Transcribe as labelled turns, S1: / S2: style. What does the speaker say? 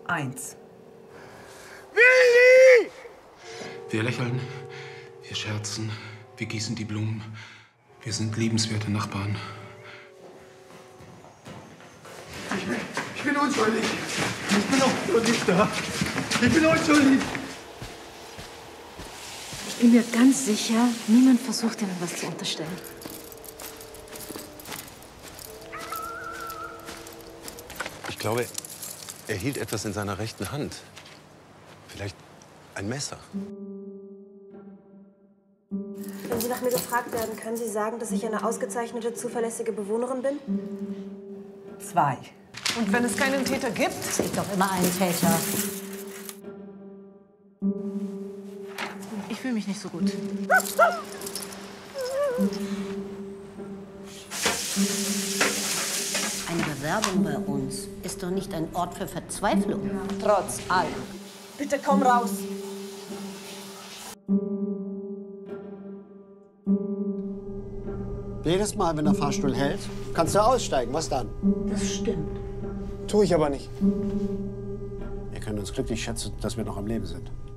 S1: 1.
S2: Willi!
S3: Wir lächeln, wir scherzen, wir gießen die Blumen. Wir sind liebenswerte Nachbarn.
S2: Ich bin unschuldig. Ich bin auch nicht da. Ich bin unschuldig.
S4: Ich bin mir ganz sicher, niemand versucht, Ihnen was zu unterstellen.
S5: Ich glaube, er hielt etwas in seiner rechten Hand. Vielleicht ein Messer.
S6: Wenn Sie nach mir gefragt werden, können Sie sagen, dass ich eine ausgezeichnete, zuverlässige Bewohnerin bin?
S1: 2.
S7: Und wenn es keinen Täter gibt?
S8: Es gibt doch immer einen Täter.
S4: Ich fühle mich nicht so gut.
S8: Eine Bewerbung bei uns ist doch nicht ein Ort für Verzweiflung.
S7: Trotz allem.
S6: Bitte komm raus.
S9: Jedes Mal, wenn der Fahrstuhl hält, kannst du aussteigen. Was dann?
S8: Das stimmt.
S9: Tue ich aber nicht. Wir können uns glücklich schätzen, dass wir noch am Leben sind.